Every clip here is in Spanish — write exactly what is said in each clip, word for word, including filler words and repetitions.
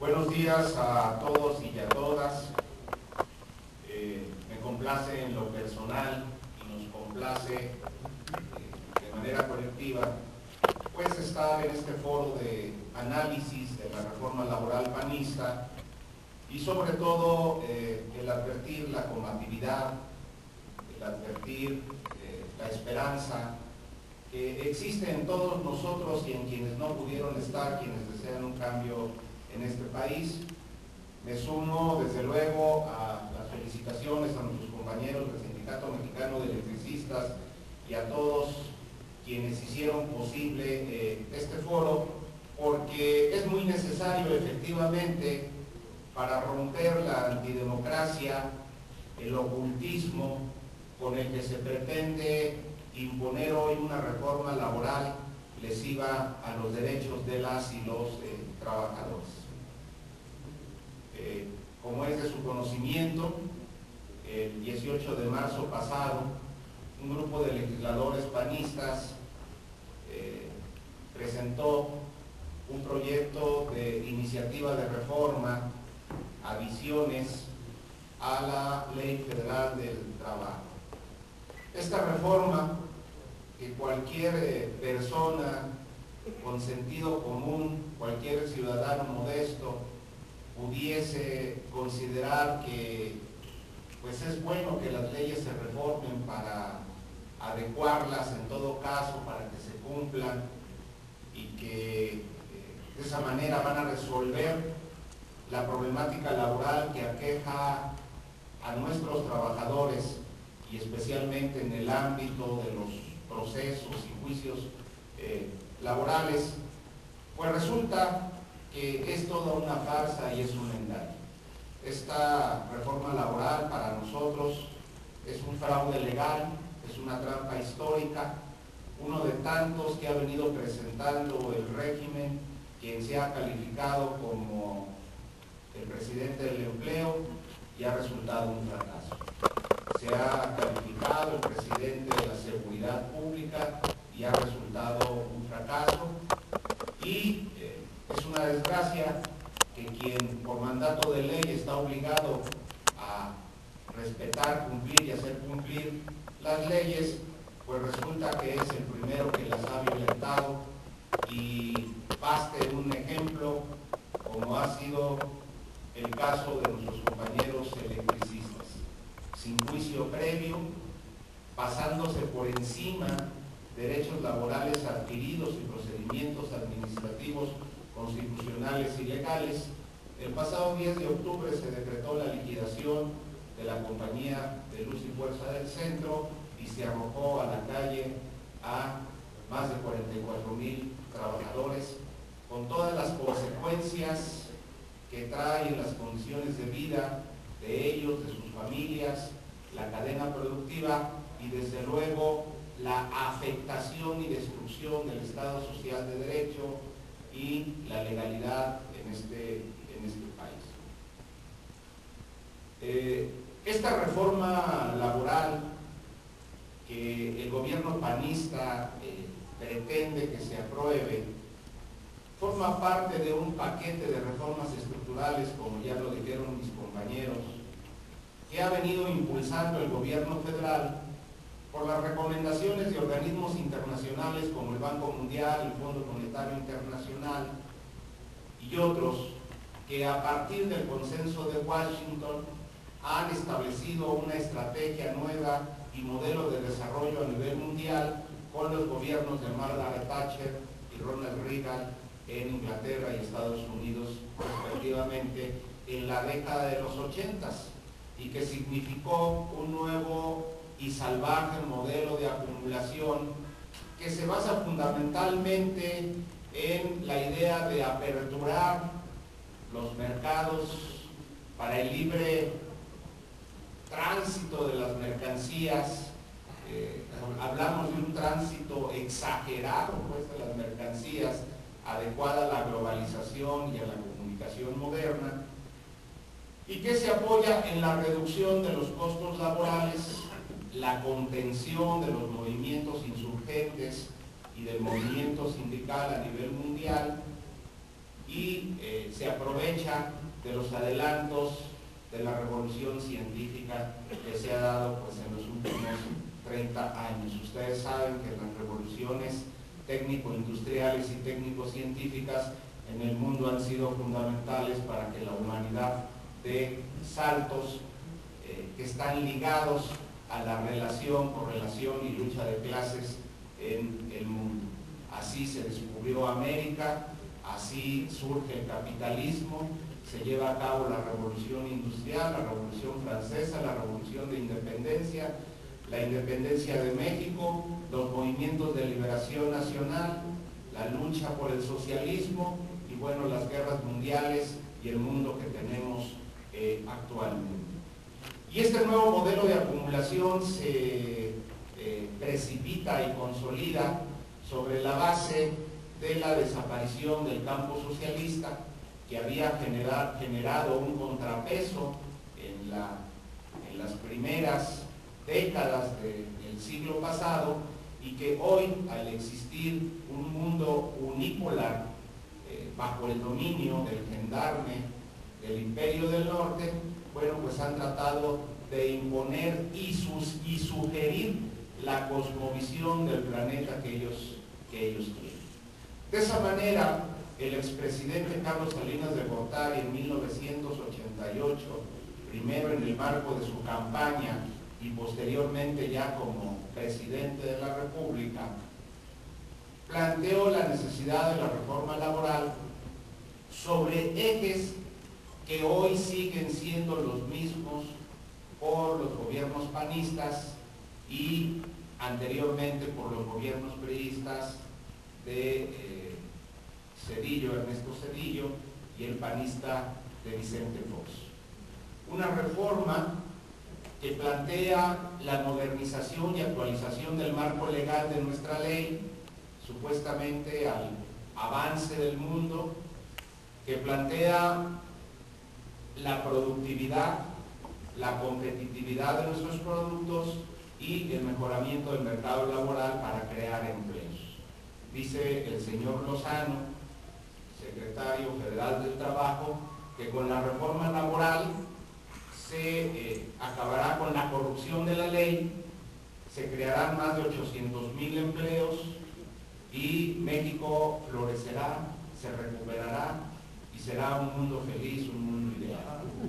Buenos días a todos y a todas. Eh, me complace en lo personal y nos complace eh, de manera colectiva pues estar en este foro de análisis de la reforma laboral panista y sobre todo eh, el advertir la combatividad, el advertir eh, la esperanza que existe en todos nosotros y en quienes no pudieron estar, quienes desean un cambio en este país. Me sumo desde luego a las felicitaciones a nuestros compañeros del Sindicato Mexicano de Electricistas y a todos quienes hicieron posible eh, este foro, porque es muy necesario efectivamente para romper la antidemocracia, el ocultismo con el que se pretende imponer hoy una reforma laboral lesiva a los derechos de las y los eh, trabajadores. Eh, como es de su conocimiento, el dieciocho de marzo pasado, un grupo de legisladores panistas eh, presentó un proyecto de iniciativa de reforma, adiciones a la Ley Federal del Trabajo. Esta reforma, que cualquier eh, persona con sentido común, cualquier ciudadano modesto, pudiese considerar que pues es bueno que las leyes se reformen para adecuarlas en todo caso, para que se cumplan y que eh, de esa manera van a resolver la problemática laboral que aqueja a nuestros trabajadores y especialmente en el ámbito de los procesos y juicios eh, laborales, pues resulta que es toda una farsa y es un engaño. Esta reforma laboral para nosotros es un fraude legal, es una trampa histórica, uno de tantos que ha venido presentando el régimen, quien se ha calificado como el presidente del empleo y ha resultado un fracaso. Se ha calificado el presidente de la seguridad pública y ha resultado un fracaso, y eh, es una desgracia que quien por mandato de ley está obligado a respetar, cumplir y hacer cumplir las leyes, pues resulta que es el primero que las ha violentado, y baste un ejemplo como ha sido el caso de nuestros compañeros electricistas, sin juicio previo, pasándose por encima derechos laborales adquiridos y procedimientos administrativos constitucionales y legales. El pasado diez de octubre se decretó la liquidación de la compañía de Luz y Fuerza del Centro y se arrojó a la calle a más de cuarenta y cuatro mil trabajadores, con todas las consecuencias que traen las condiciones de vida de ellos, de sus familias, la cadena productiva y desde luego la afectación y destrucción del Estado Social de Derecho y la legalidad en este, en este país. Eh, esta reforma laboral que el gobierno panista eh, pretende que se apruebe forma parte de un paquete de reformas estructurales, como ya lo dijeron mis compañeros, que ha venido impulsando el gobierno federal por las recomendaciones de organismos internacionales como el Banco Mundial, el Fondo Monetario Internacional y otros, que a partir del consenso de Washington han establecido una estrategia nueva y modelo de desarrollo a nivel mundial con los gobiernos de Margaret Thatcher y Ronald Reagan en Inglaterra y Estados Unidos respectivamente en la década de los ochentas, y que significó un nuevo y salvaje modelo de acumulación que se basa fundamentalmente en la idea de aperturar los mercados para el libre tránsito de las mercancías. Eh, hablamos de un tránsito exagerado pues, de las mercancías, adecuada a la globalización y a la comunicación moderna, y que se apoya en la reducción de los costos laborales, la contención de los movimientos insurgentes y del movimiento sindical a nivel mundial, y eh, se aprovecha de los adelantos de la revolución científica que se ha dado pues, en los últimos treinta años. Ustedes saben que las revoluciones técnico-industriales y técnico-científicas en el mundo han sido fundamentales para que la humanidad dé saltos eh, que están ligados a la relación, correlación y lucha de clases en el mundo. Así se descubrió América, así surge el capitalismo, se lleva a cabo la revolución industrial, la revolución francesa, la revolución de independencia, la independencia de México, los movimientos de liberación nacional, la lucha por el socialismo y bueno, las guerras mundiales y el mundo que tenemos eh, actualmente. Y este nuevo modelo de acumulación se eh, precipita y consolida sobre la base de la desaparición del campo socialista, que había generar, generado un contrapeso en, la, en las primeras décadas de, del siglo pasado, y que hoy, al existir un mundo unipolar eh, bajo el dominio del gendarme del Imperio del Norte, bueno, pues han tratado de imponer y, sus, y sugerir la cosmovisión del planeta que ellos, que ellos quieren. De esa manera, el expresidente Carlos Salinas de Gortari en mil novecientos ochenta y ocho, primero en el marco de su campaña y posteriormente ya como presidente de la República, planteó la necesidad de la reforma laboral sobre ejes que hoy siguen siendo los mismos por los gobiernos panistas y anteriormente por los gobiernos priistas de eh, Zedillo, Ernesto Zedillo, y el panista de Vicente Fox. Una reforma que plantea la modernización y actualización del marco legal de nuestra ley, supuestamente al avance del mundo, que plantea la productividad, la competitividad de nuestros productos y el mejoramiento del mercado laboral para crear empleos. Dice el señor Lozano, secretario federal del Trabajo, que con la reforma laboral se eh, acabará con la corrupción de la ley, se crearán más de ochocientos mil empleos y México florecerá, se recuperará y será un mundo feliz, un mundo ideal.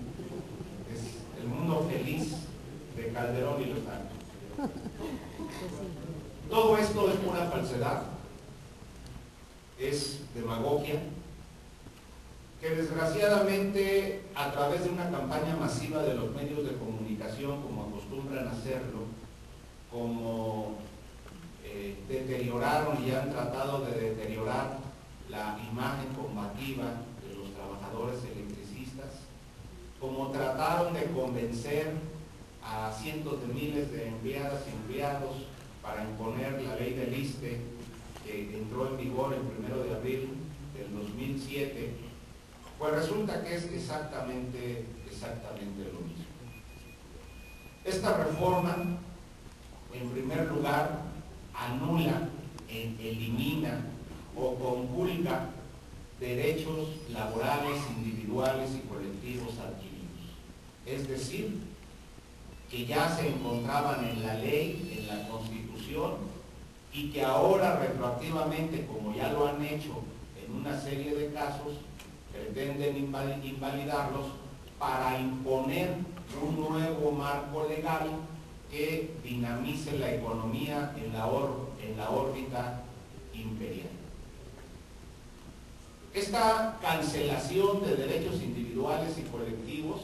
Es el mundo feliz de Calderón y Lozano. Todo esto es pura falsedad, es demagogia, que desgraciadamente a través de una campaña masiva de los medios de comunicación, como acostumbran hacerlo, como eh, deterioraron y han tratado de deteriorar la imagen combativa de los trabajadores electricistas, como trataron de convencer a cientos de miles de empleadas y empleados para imponer la ley del ISSSTE, que entró en vigor el primero de abril del dos mil siete, pues resulta que es exactamente, exactamente lo mismo. Esta reforma, en primer lugar, anula, elimina o conculca derechos laborales, individuales y colectivos adquiridos. Es decir, que ya se encontraban en la ley, en la Constitución, y que ahora retroactivamente, como ya lo han hecho en una serie de casos, pretenden invalidarlos para imponer un nuevo marco legal que dinamice la economía en la, or, en la órbita imperial. Esta cancelación de derechos individuales y colectivos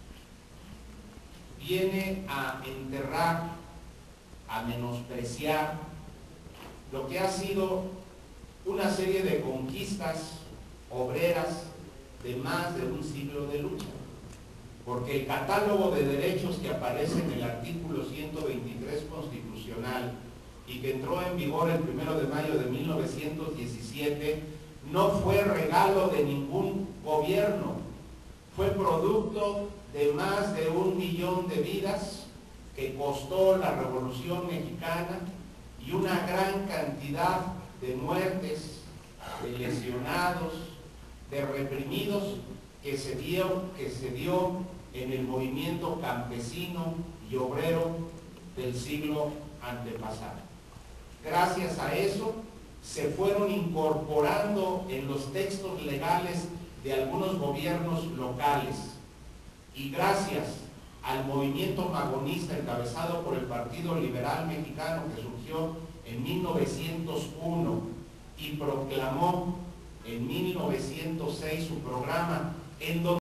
viene a enterrar, a menospreciar lo que ha sido una serie de conquistas obreras de más de un siglo de lucha, porque el catálogo de derechos que aparece en el artículo ciento veintitrés constitucional y que entró en vigor el primero de mayo de mil novecientos diecisiete no fue regalo de ningún gobierno, fue producto de más de un millón de vidas que costó la Revolución Mexicana y una gran cantidad de muertes, de lesionados, de reprimidos que se dio, que se dio en el movimiento campesino y obrero del siglo antepasado. Gracias a eso se fueron incorporando en los textos legales de algunos gobiernos locales, y gracias al movimiento magonista encabezado por el Partido Liberal Mexicano, que surgió en mil novecientos uno y proclamó en mil novecientos seis su programa, en donde